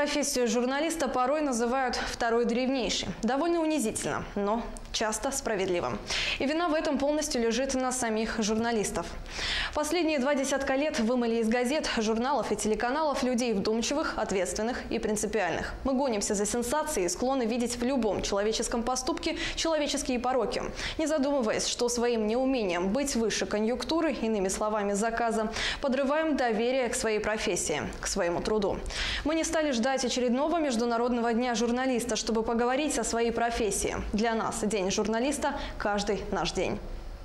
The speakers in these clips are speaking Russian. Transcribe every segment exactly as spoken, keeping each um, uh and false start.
Профессию журналиста порой называют второй древнейшей. Довольно унизительно, но часто справедливо. И вина в этом полностью лежит на самих журналистов. Последние два десятка лет вымыли из газет, журналов и телеканалов людей вдумчивых, ответственных и принципиальных. Мы гонимся за сенсации и склонны видеть в любом человеческом поступке человеческие пороки, не задумываясь, что своим неумением быть выше конъюнктуры, иными словами заказа, подрываем доверие к своей профессии, к своему труду. Мы не стали ждать очередного Международного дня журналиста, чтобы поговорить о своей профессии. Для нас День журналиста – каждый наш день.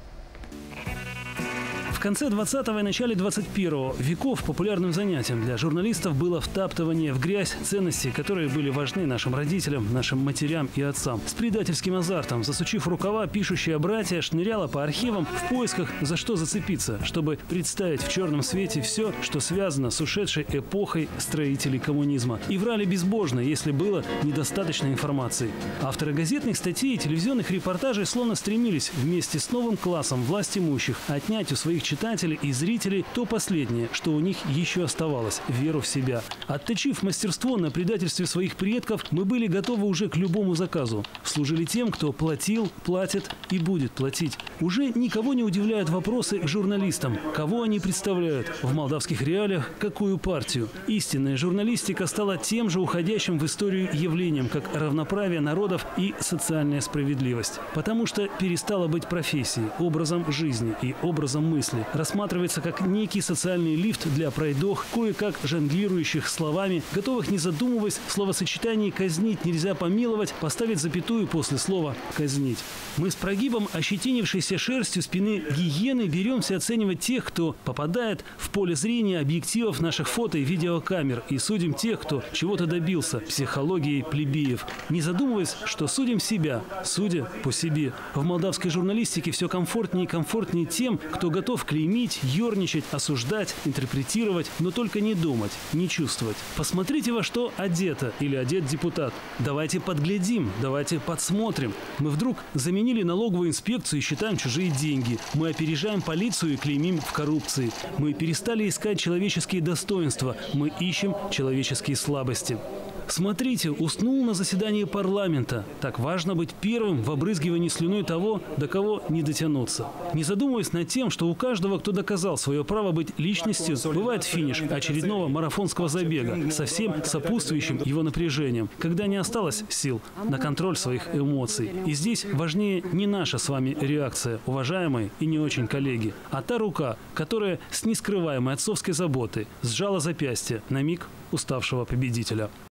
В конце двадцатого и начале двадцать первого веков популярным занятием для журналистов было втаптывание в грязь ценностей, которые были важны нашим родителям, нашим матерям и отцам. С предательским азартом, засучив рукава, пишущее братья шныряло по архивам в поисках, за что зацепиться, чтобы представить в черном свете все, что связано с ушедшей эпохой строителей коммунизма. И врали безбожно, если было недостаточно информации. Авторы газетных статей и телевизионных репортажей словно стремились вместе с новым классом властимущих отнять у своих читателей и зрителей то последнее, что у них еще оставалось – веру в себя. Отточив мастерство на предательстве своих предков, мы были готовы уже к любому заказу. Служили тем, кто платил, платит и будет платить. Уже никого не удивляют вопросы к журналистам. Кого они представляют? В молдавских реалиях какую партию? Истинная журналистика стала тем же уходящим в историю явлением, как равноправие народов и социальная справедливость. Потому что перестала быть профессией, образом жизни и образом мысли. Рассматривается как некий социальный лифт для пройдох, кое-как жонглирующих словами, готовых, не задумываясь, в словосочетании «казнить нельзя помиловать», поставить запятую после слова «казнить». Мы с прогибом ощетинившейся шерстью спины гиены беремся оценивать тех, кто попадает в поле зрения объективов наших фото и видеокамер, и судим тех, кто чего-то добился психологией плебеев, не задумываясь, что судим себя, судя по себе. В молдавской журналистике все комфортнее и комфортнее тем, кто готов клеймить, ерничать, осуждать, интерпретировать, но только не думать, не чувствовать. Посмотрите, во что одета или одет депутат. Давайте подглядим, давайте подсмотрим. Мы вдруг заменили налоговую инспекцию и считаем чужие деньги. Мы опережаем полицию и клеймим в коррупции. Мы перестали искать человеческие достоинства. Мы ищем человеческие слабости. Смотрите, уснул на заседании парламента. Так важно быть первым в обрызгивании слюной того, до кого не дотянуться. Не задумываясь над тем, что у каждого, кто доказал свое право быть личностью, бывает финиш очередного марафонского забега со всем сопутствующим его напряжением, когда не осталось сил на контроль своих эмоций. И здесь важнее не наша с вами реакция, уважаемые и не очень коллеги, а та рука, которая с нескрываемой отцовской заботой сжала запястье на миг уставшего победителя.